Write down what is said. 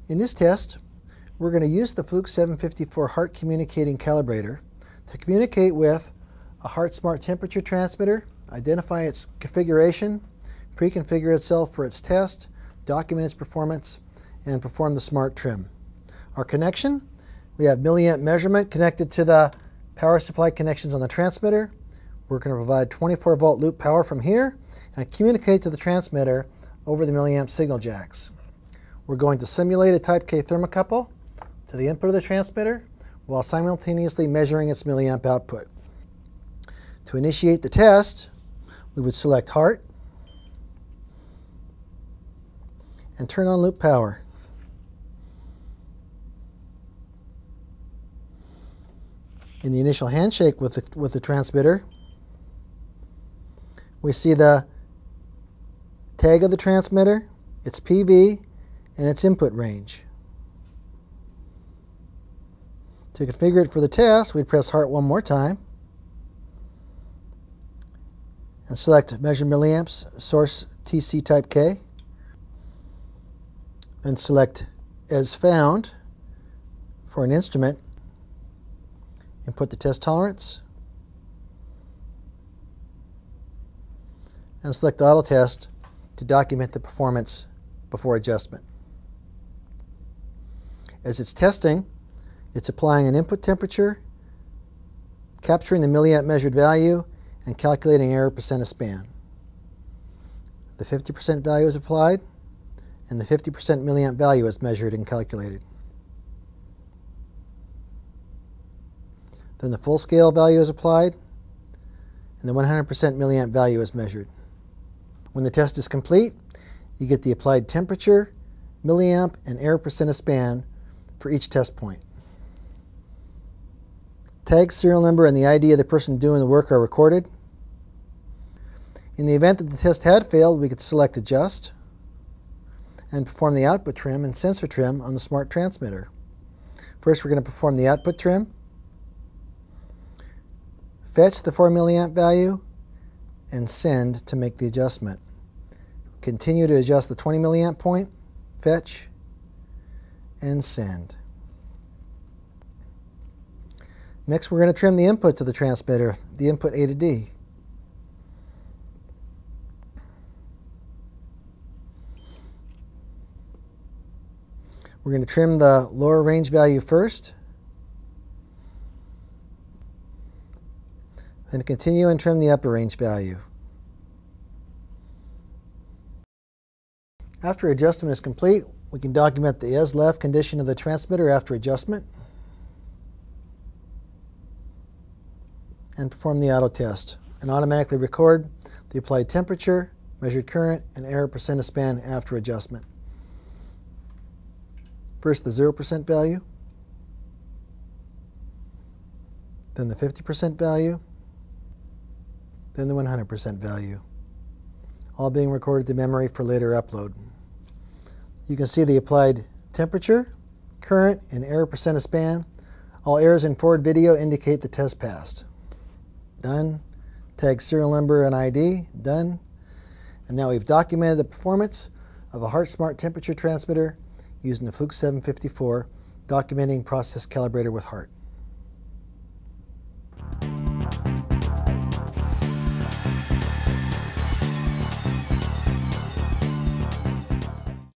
In this test, we're going to use the Fluke-754 HART communicating calibrator to communicate with a HART smart temperature transmitter, identify its configuration, pre-configure itself for its test, document its performance, and perform the smart trim. Our connection, we have milliamp measurement connected to the power supply connections on the transmitter. We're going to provide 24-volt loop power from here and communicate to the transmitter over the milliamp signal jacks. We're going to simulate a Type K thermocouple to the input of the transmitter while simultaneously measuring its milliamp output. To initiate the test, we would select HART and turn on loop power. In the initial handshake with the transmitter, we see the tag of the transmitter, its PV, and its input range. To configure it for the test, we'd press HART one more time and select Measure Milliamps, Source TC Type K, and select As Found for an instrument. Input the test tolerance and select Auto Test to document the performance before adjustment. As it's testing, it's applying an input temperature, capturing the milliamp measured value, and calculating error percent of span. The 50% value is applied, and the 50% milliamp value is measured and calculated. Then the full scale value is applied, and the 100% milliamp value is measured. When the test is complete, you get the applied temperature, milliamp, and error percent of span for each test point. Tag, serial number, and the ID of the person doing the work are recorded. In the event that the test had failed, we could select Adjust and perform the output trim and sensor trim on the smart transmitter. First, we're going to perform the output trim, fetch the 4 milliamp value, and send to make the adjustment. Continue to adjust the 20 milliamp point, fetch, and send. Next, we're going to trim the input to the transmitter, the input A to D. We're going to trim the lower range value first, then continue and trim the upper range value. After adjustment is complete, we can document the as left condition of the transmitter after adjustment and perform the auto test and automatically record the applied temperature, measured current, and error percent of span after adjustment. First the 0% value, then the 50% value, then the 100% value, all being recorded to memory for later upload. You can see the applied temperature, current, and error percent of span. All errors in forward video indicate the test passed. Done. Tag serial number and ID. Done. And now we've documented the performance of a HART Smart Temperature Transmitter using the Fluke-754 Documenting Process Calibrator with HART.